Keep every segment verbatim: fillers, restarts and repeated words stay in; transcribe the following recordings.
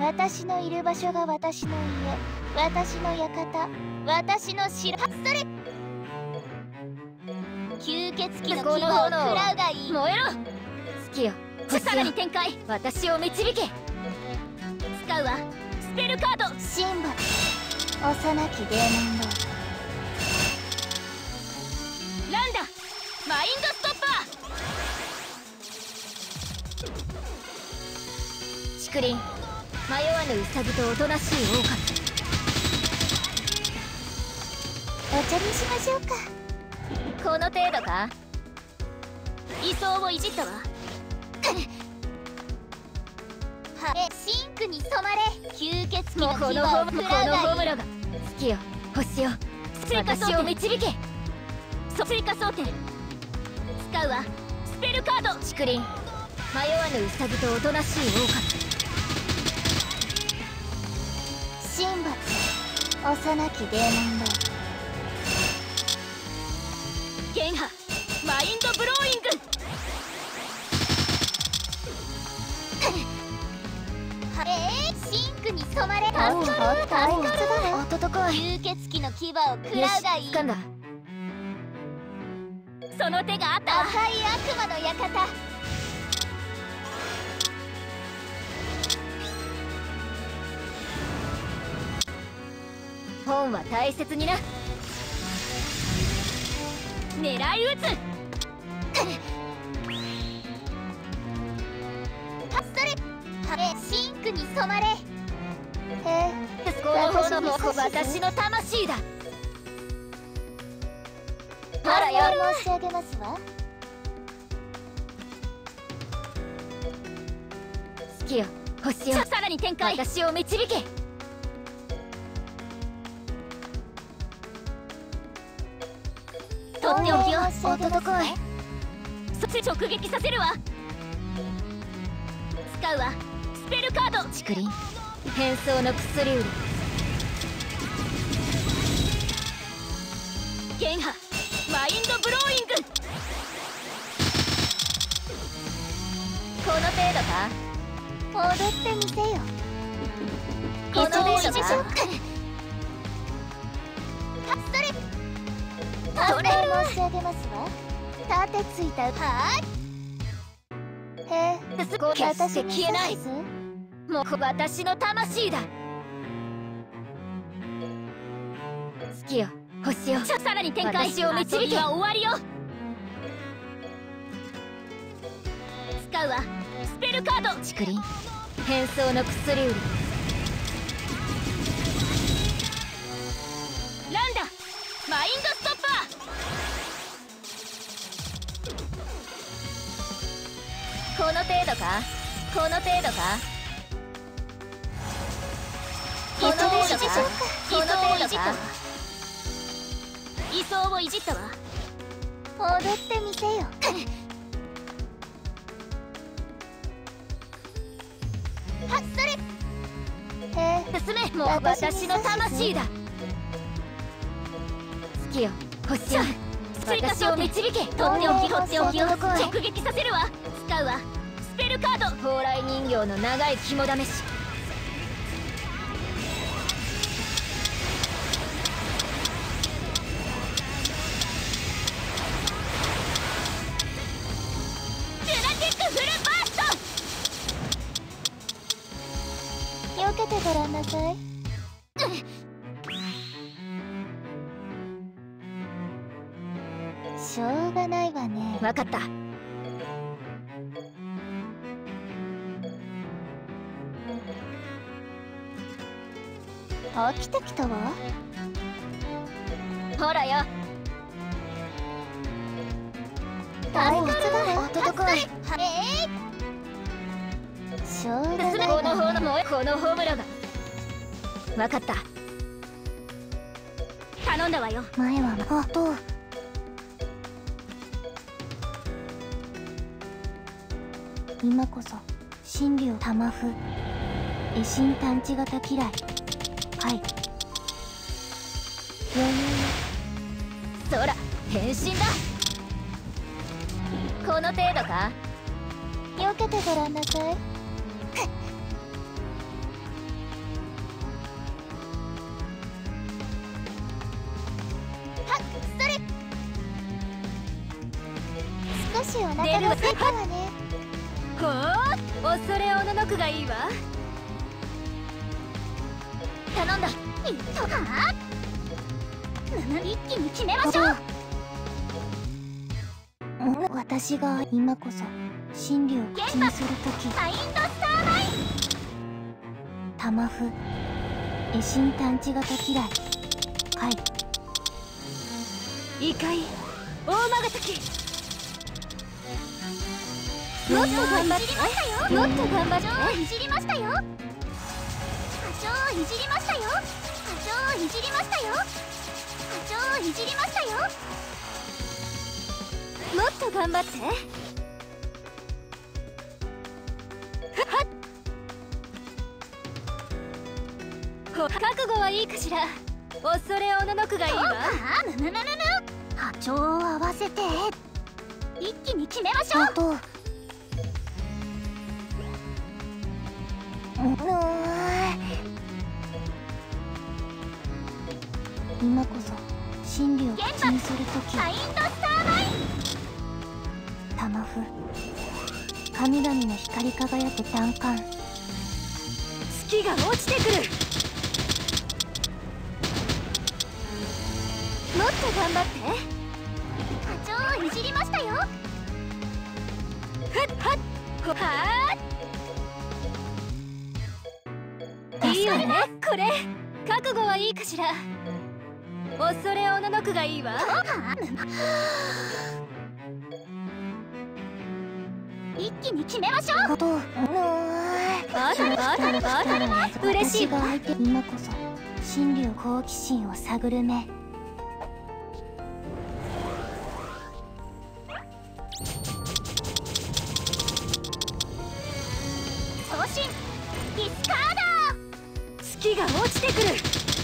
私のいる場所が私の家、私の館、私の城。それ吸血鬼の牙を食らうがいい。燃えろ。好きよ。さらに展開。私を導け。使うわ。スペルカード。シンバル。幼きデーモンロード。ランダマインドストッパー。竹林。迷わぬウサギとおとなしい狼。お茶にしましょうか。この程度か。位相をいじったわ。はえ、シンクに染まれ。吸血鬼の牙を食らうがいい。このホムロが好きよ。星よ。追加装を導け。追加装填。使うわ。スペルカード。竹林。迷わぬウサギとおとなしい狼。シンバル。幼きデーモンロード。ゲンハマインドブローイング。えー、シンクに染まれ。助かる助かる。温かい。吸血鬼の牙を食らうがいい。掴んだ。その手があったわ。赤い悪魔の館。本は大切にな。狙い撃つ。それはえ、シンクに染まれ。へえ、この炎も私の魂だ。ほらよ。申し上げますわ。好きよ。星よ。さらに展開。私を導け。とっておきよ。温かい。そして直撃させるわ。使うわ。スペルカード。竹林。変装の薬売り。ゲンハマインドブローイング。この程度か。踊ってみせよ。この程度か。それそれ申し上げますわ。盾ついた。はーい。へえ、すごい。決して消えない。もう私の魂だ。好きよ。星よ。さらに展開。私を導きは終わりよ。使うわ。スペルカード。竹林。変装の薬売り。ランダマインドストッパー。この程度か。この程度か。この程度か。この程度か。位相をいじったわ。踊ってみせよ。はっそれ。へえ、進め。もう私の魂だ。好きよ。星よ。私を導け。とっておきとっておきを直撃させるわ。使うわ。スペルカード。蓬莱人形の長い肝試し。避けてごらんなさい。しょうがないわね。わかった。飽きてきたわ。ほらよ。大変だわ。温かい。えーしょうがない。このホムこのホムラが。わかった。頼んだわよ。前はあと。今こそ真理を玉風。絵心探知型嫌い。はい。余裕。そら変身だ。この程度か。避けてごらんなさい。 しお腹が空いたわね。 ほう、恐れおののくがいいわ。頼んだ。いっとは一気に決めましょう。 私が今こそ真理を口にするとき、 マインドスターマインタマフエシン探知型嫌いカイ異界大曲がき。もっと頑張ってもっと頑張って。いじりましたよ。波長いじりましたよ。波長いじりましたよ。波長いじりましたよ。もっと頑張って。はっほ覚悟はいいかしら。恐れおののくがいいわ。ぬぬぬぬぬ波長を合わせて一気に決めましょう。 と今こそ真理を口にするとき、 マインドスターマインタマフ神々の光り輝く弾丸月が落ちてくる。もっと頑張って。波長をいじりましたよ。はっはっほはーいいわねこれ。覚悟はいいかしら。恐れおののくがいいわ。一気に決めましょう。 こと当たり当たります。嬉しいわ。 私が相手今こそ真理を好奇心を探る目。 送信ディスカード。月が落ちてくる。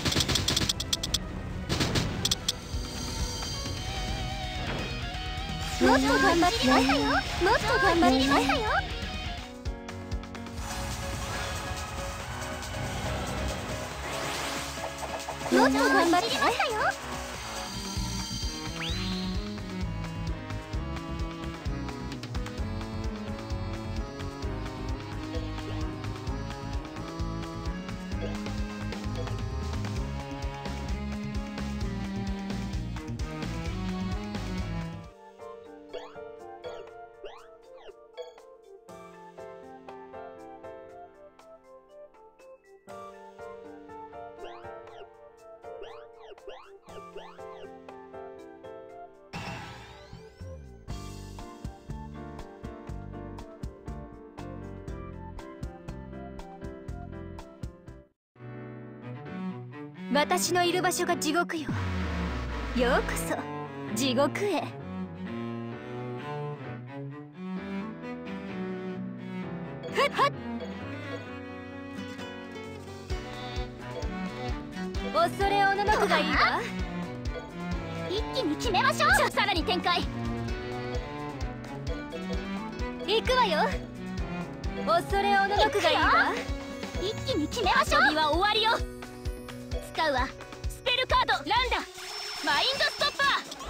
もっと頑張ってましたよ。もっと頑張りましたよ。もっと頑張ってましたよ。私のいる場所が地獄よ。ようこそ地獄へ。はっはっ恐れおののくがいいわ。一気に決めましょう。さらに展開行くわよ。恐れおののくがいいわ。一気に決めましょう。遊びは終わりよ。使うわ。スペルカードランダマインドストッパ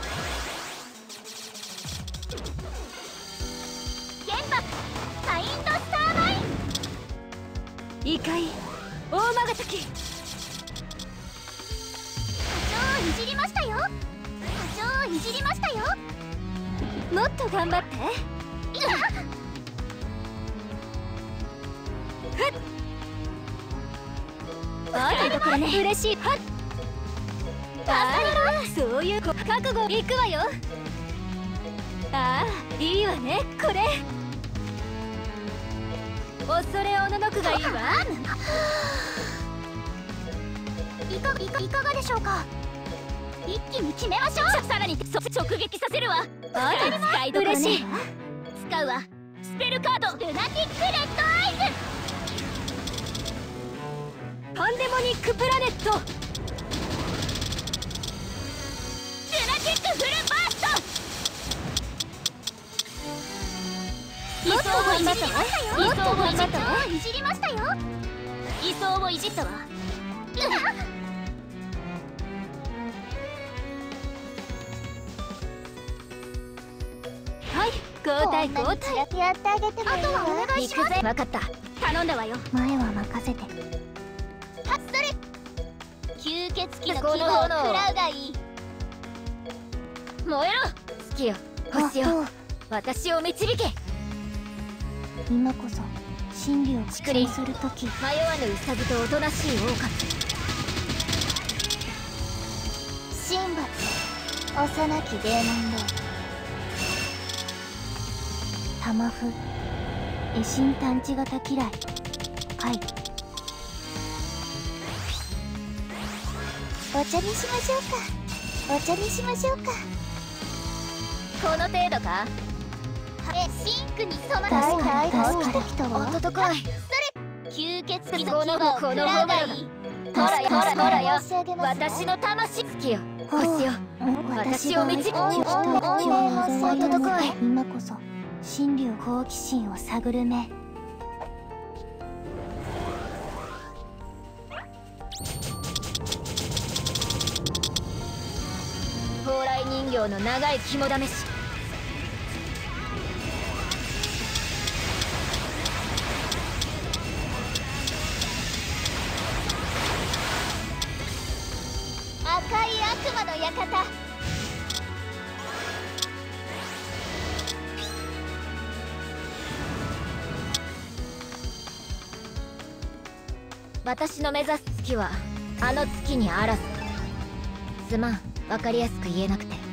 ー。原爆マインドスターマイン異界大曲がき。波長いじりましたよ。波長いじりましたよ。もっと頑張って。あらところね。嬉しい。はっあらそういう覚悟いくわよ。ああいいわねこれ。恐れおののくがいいわ。いかいかいかがでしょうか。一気に決めましょう。さらにそ直撃させるわ。あら使いどころね。嬉しい。使うわ。スペルカードルナティックレッドアイズ。パンデモニックプラネットルナティックフルバースト。もっと頑張ったわ。もっと頑張ったわ。いじりましたよ。位相をいじったわ。は交代交代。 やってあげてもいいわ。 あとはお願いします。分かった、頼んだわよ。 前は任せて。 はっそれ吸血鬼の希望を食らうがいい。燃えろ月よ星よ、私を導け。 今こそ真理を口にするとき。 迷わぬウサギとおとなしい狼。 神罰幼きデーモンロード。玉譜絵心探知型嫌い解。お茶にしましょうか。お茶にしましょうか。 この程度か。え、シンクに染まら確かに助かる。 温かい。それ吸血鬼の希望を食らうがいい。ほらよほらほらよ、私の魂。月よ星よ、私を導く。温かい。 今こそ真理を好奇心を探る目。 蓬莱人形の長い肝試し。赤い悪魔の館。私の目指す月はあの月にあらず。すまん、分かりやすく言えなくて。